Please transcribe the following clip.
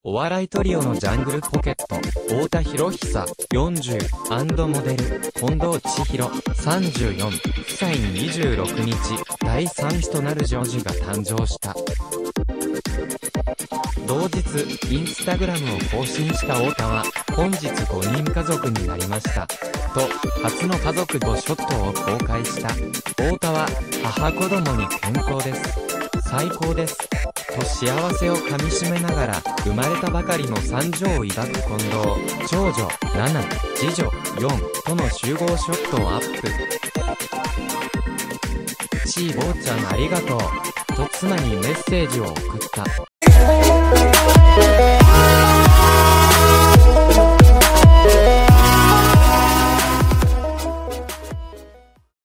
お笑いトリオのジャングルポケット、太田博久、40、モデル、近藤千尋、34、夫妻に26日、第3子となる女児が誕生した。同日、インスタグラムを更新した太田は、本日5人家族になりました。と、初の家族5ショットを公開した。太田は、母子供に健康です。最高です。と幸せをかみしめながら、生まれたばかりの三女を抱く近藤、長女、7、次女、4との集合ショットをアップ。ちい坊ちゃんありがとう。と妻にメッセージを送った。